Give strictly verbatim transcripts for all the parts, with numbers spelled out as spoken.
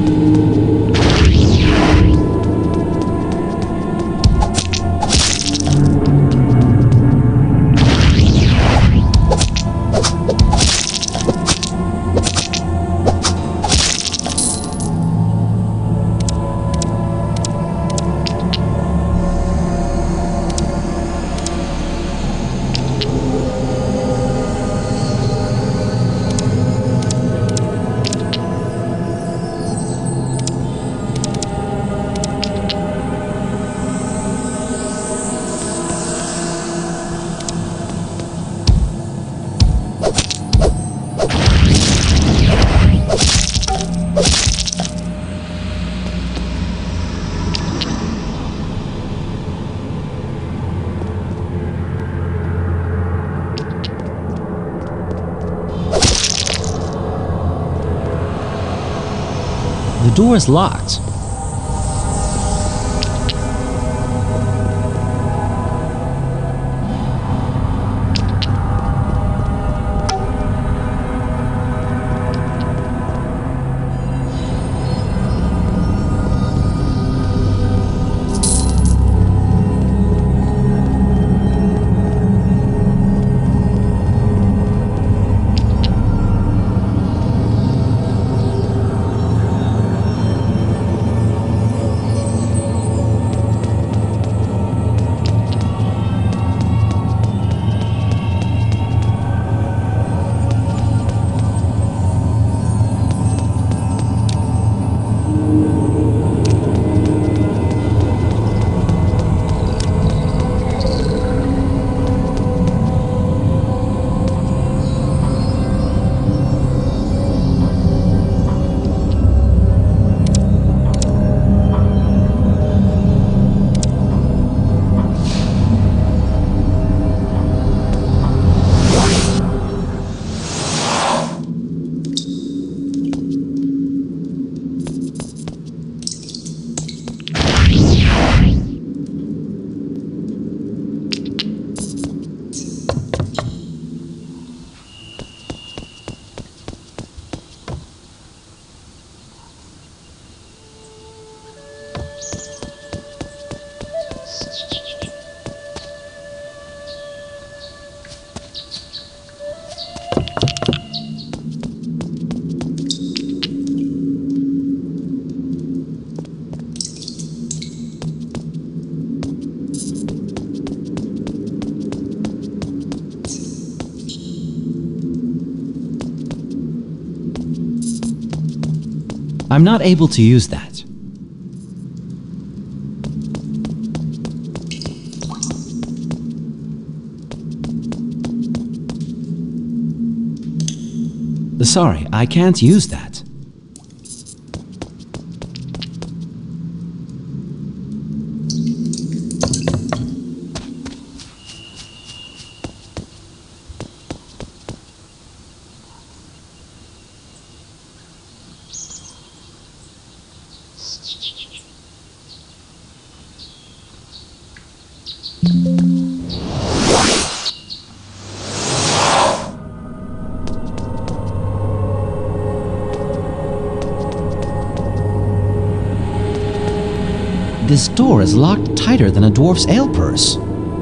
The door is locked. I'm not able to use that. Sorry, I can't use that. This door is locked tighter than a dwarf's ale purse.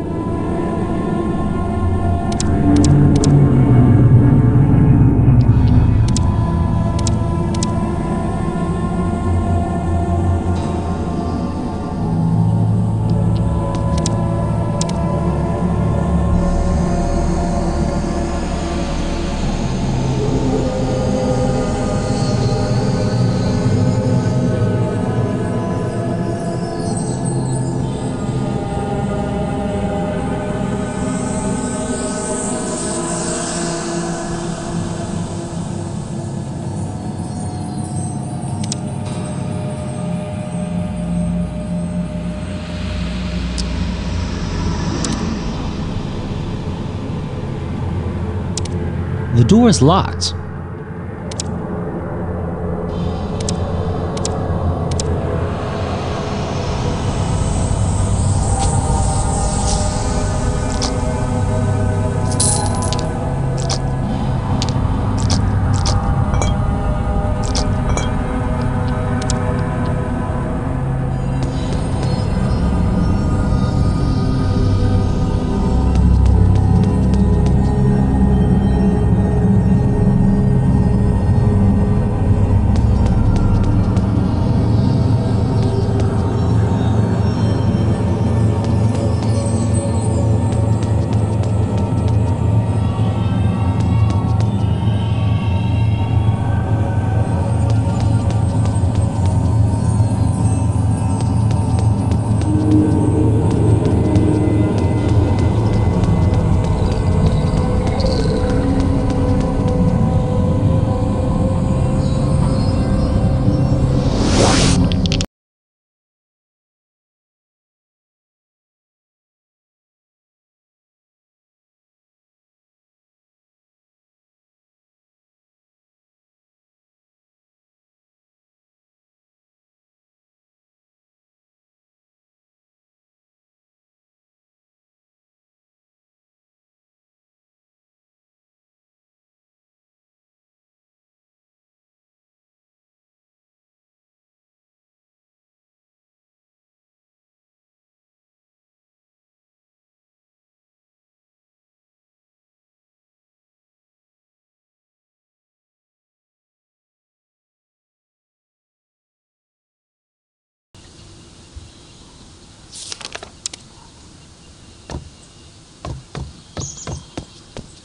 The door is locked.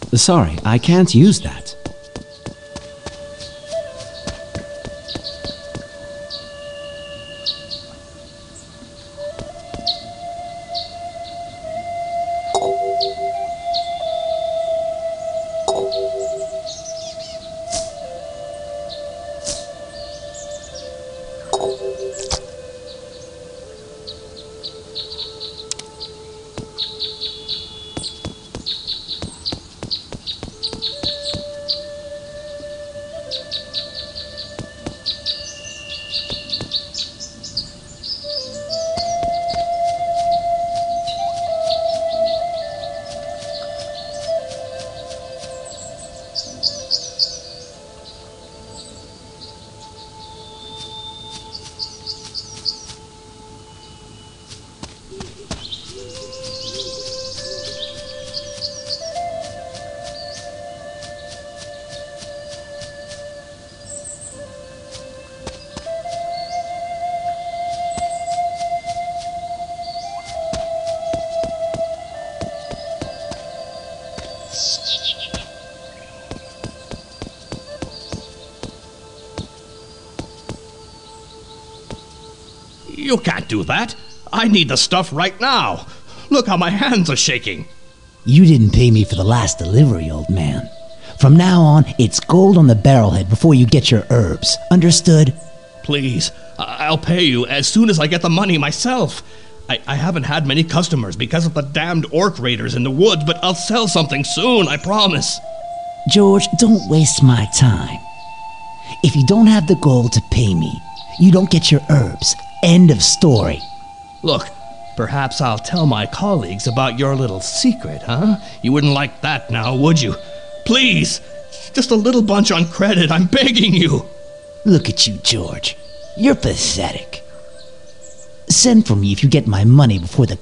Sorry, I can't use that. You can't do that. I need the stuff right now. Look how my hands are shaking. You didn't pay me for the last delivery, old man. From now on, it's gold on the barrelhead before you get your herbs. Understood? Please, I- I'll pay you as soon as I get the money myself. I, I haven't had many customers because of the damned orc raiders in the woods, but I'll sell something soon, I promise. George, don't waste my time. If you don't have the gold to pay me, you don't get your herbs. End of story. Look, perhaps I'll tell my colleagues about your little secret, huh? You wouldn't like that now, would you? Please, just a little bunch on credit, I'm begging you. Look at you, George. You're pathetic. Send for me if you get my money before the...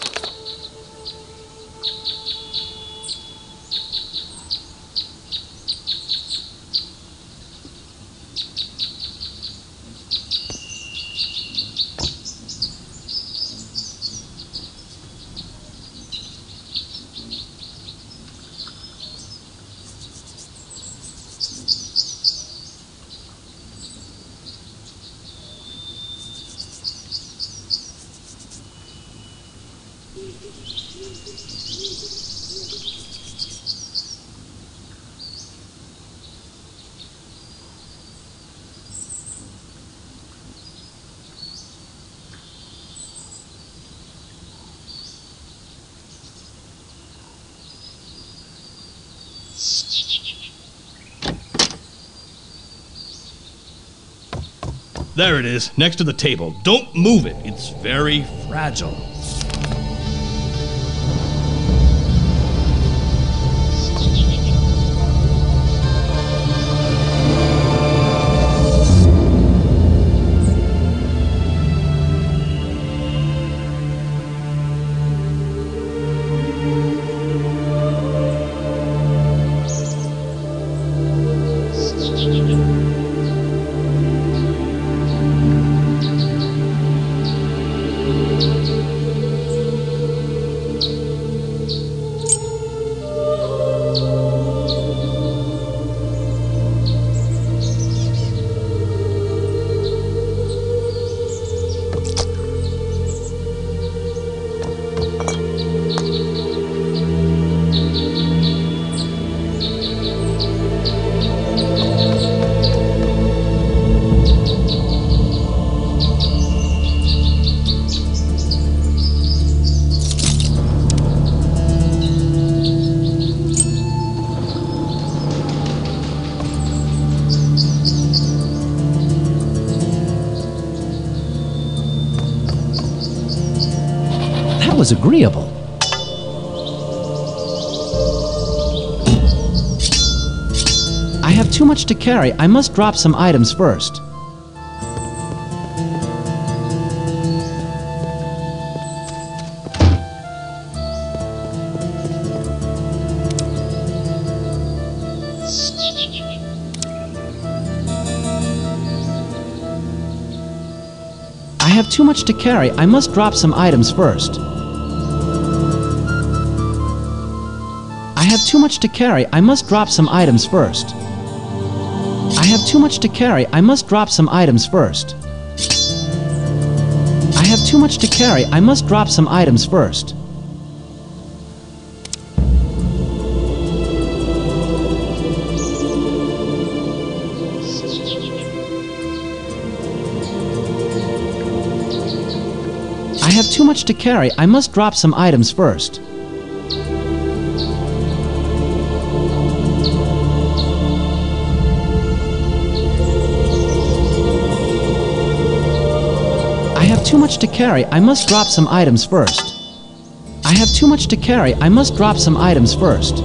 There it is, next to the table. Don't move it. It's very fragile. Was agreeable. I have too much to carry. I must drop some items first. I have too much to carry. I must drop some items first. I have too much to carry. I must drop some items first. I have too much to carry. I must drop some items first. I have too much to carry. I must drop some items first. I have too much to carry. I must drop some items first. I have too much to carry. I must drop some items first. I have too much to carry. I must drop some items first.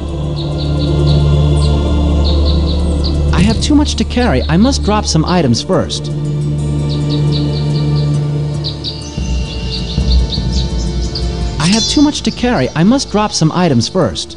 I have too much to carry. I must drop some items first. I have too much to carry. I must drop some items first.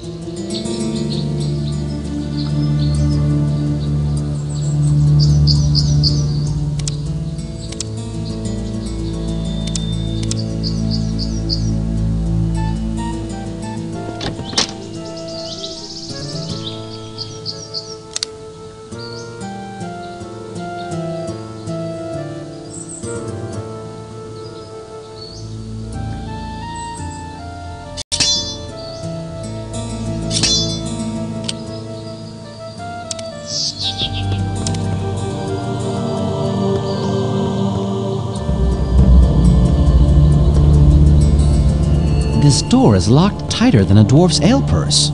This door is locked tighter than a dwarf's ale purse.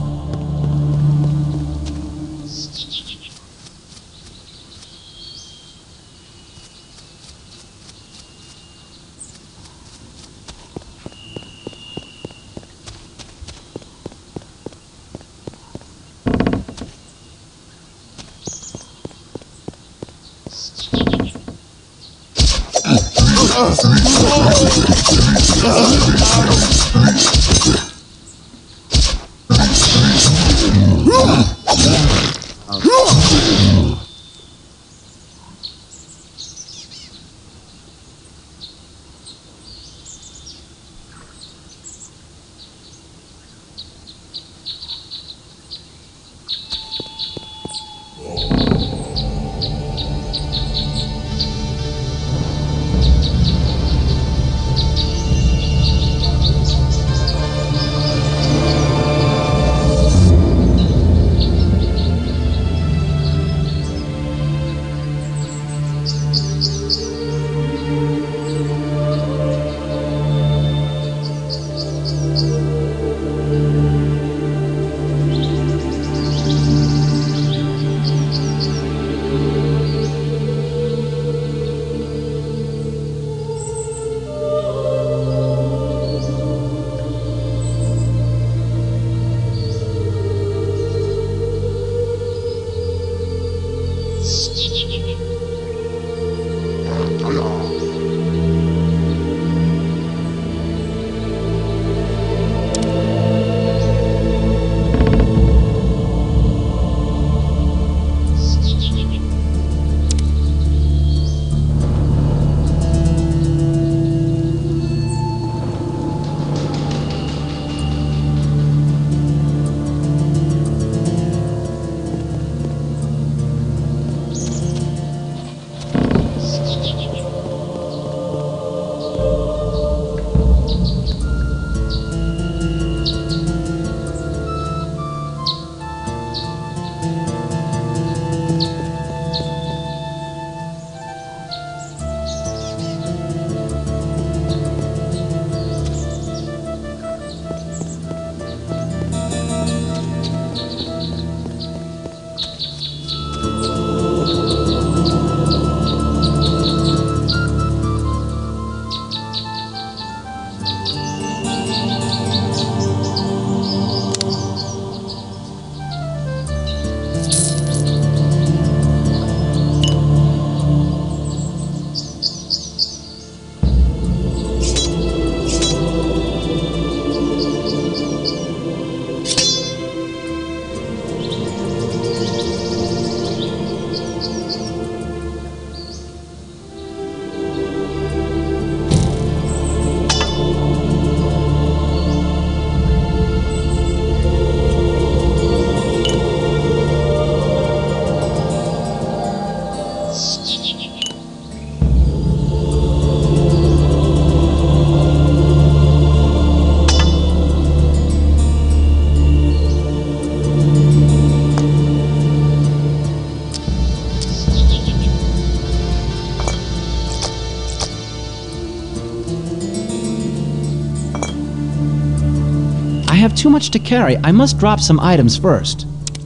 have too much to carry. I must drop some items first.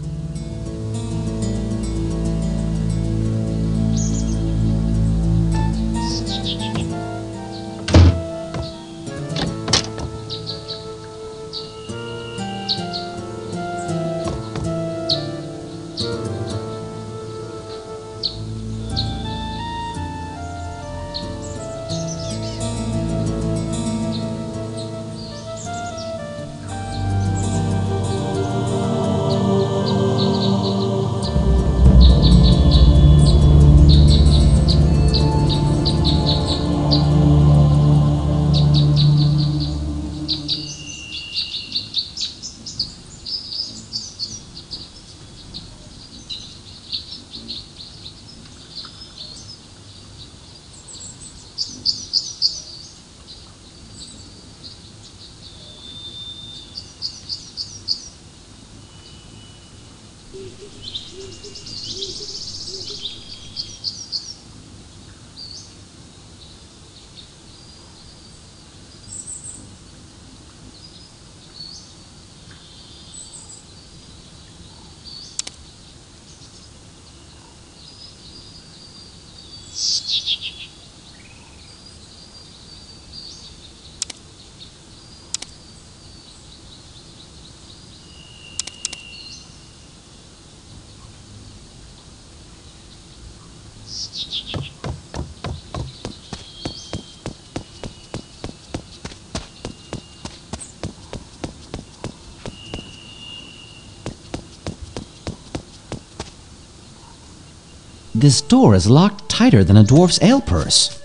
This door is locked tighter than a dwarf's ale purse.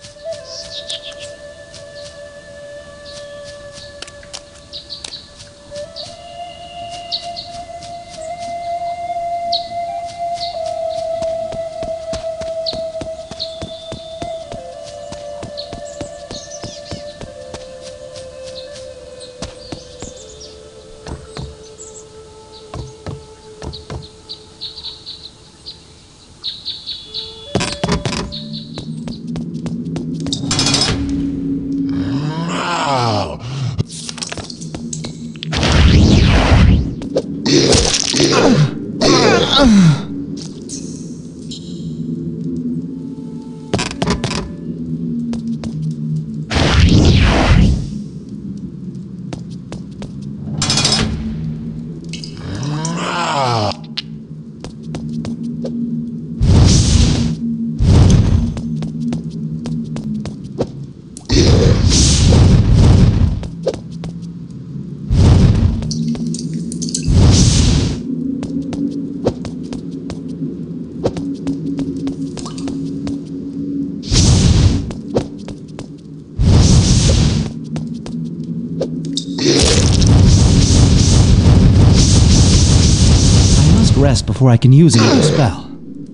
Rest before I can use another spell.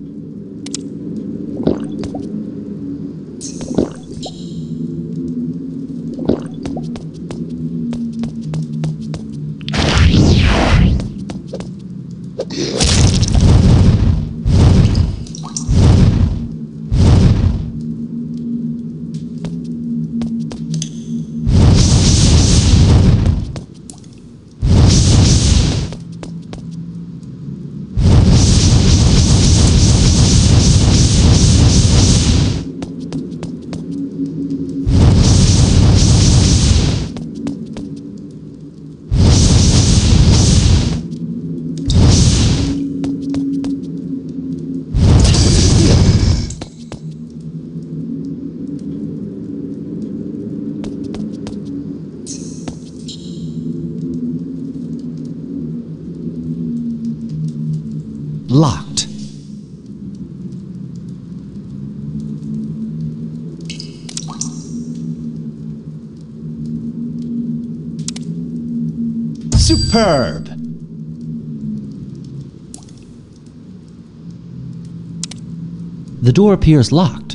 Locked. Superb! The door appears locked.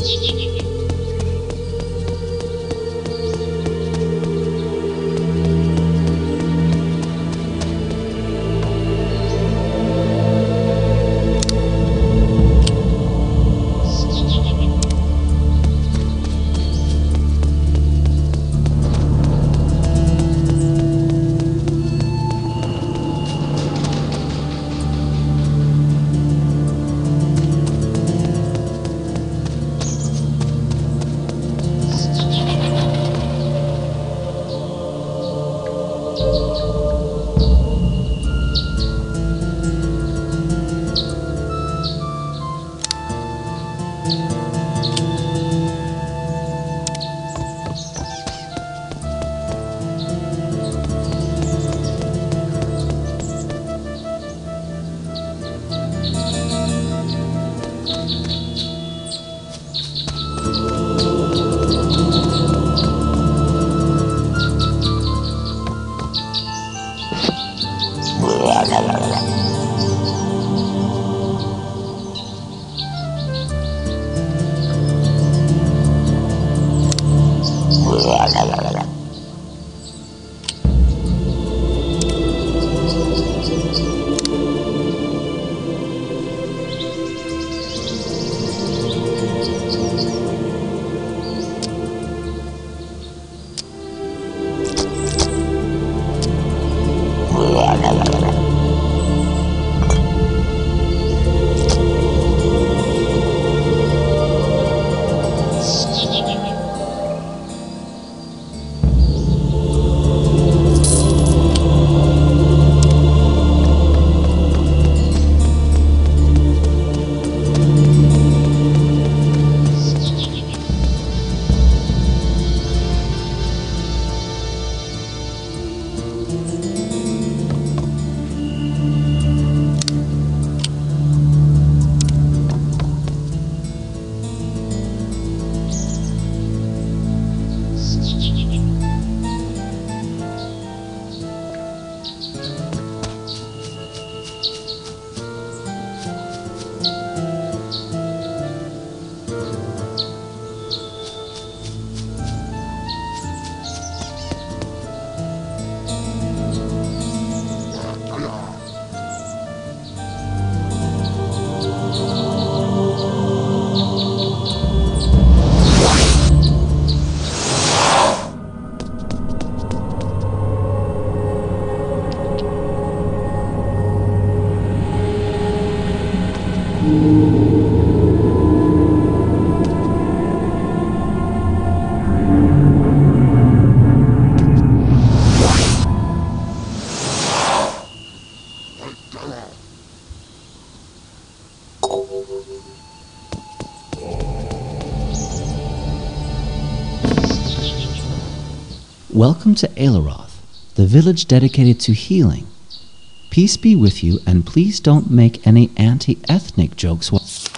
Welcome to Aileroth, the village dedicated to healing. Peace be with you, and please don't make any anti-ethnic jokes.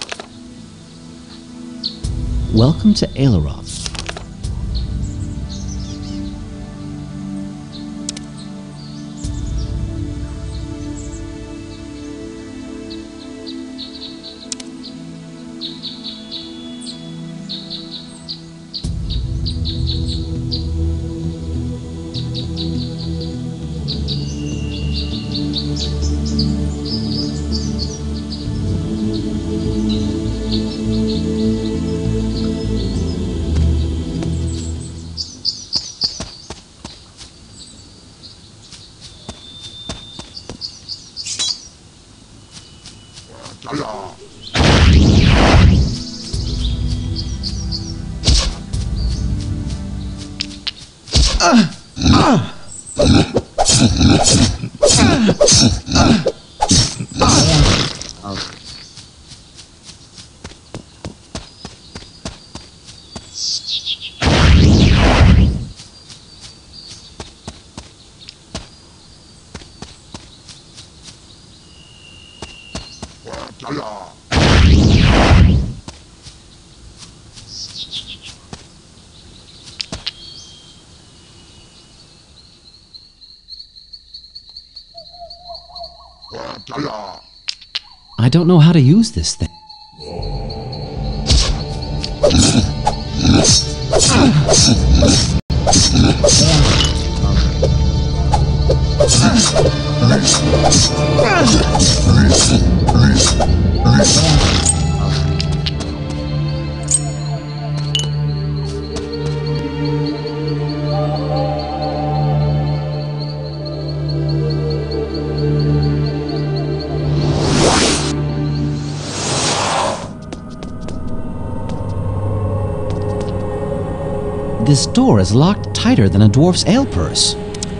Welcome to Aileroth. I don't know how to use this thing. This door is locked tighter than a dwarf's ale purse.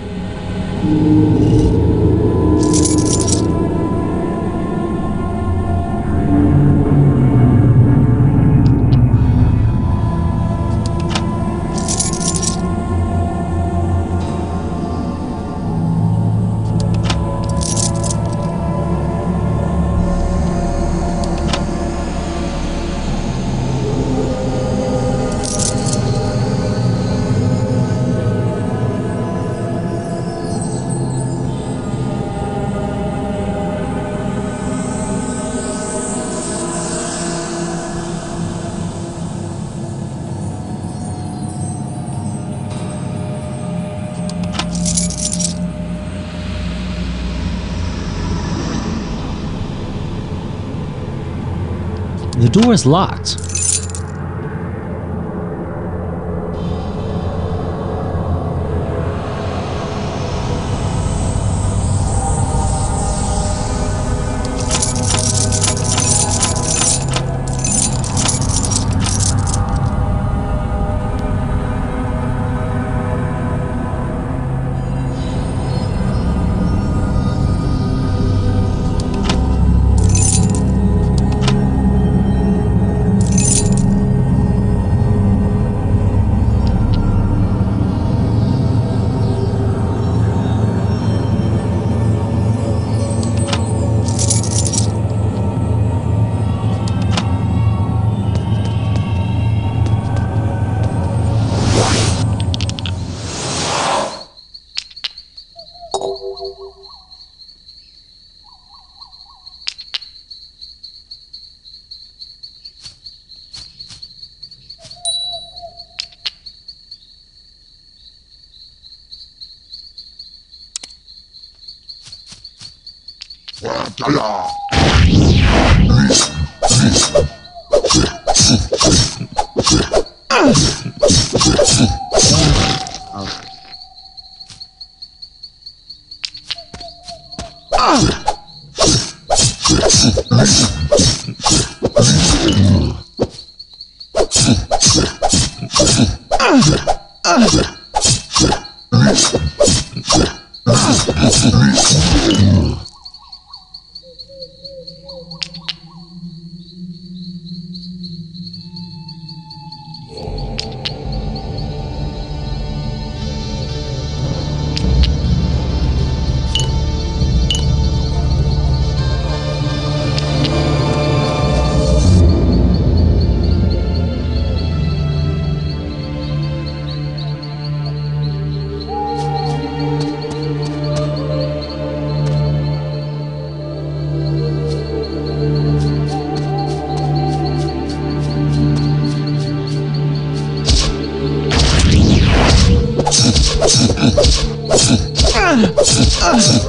The door is locked. Ah!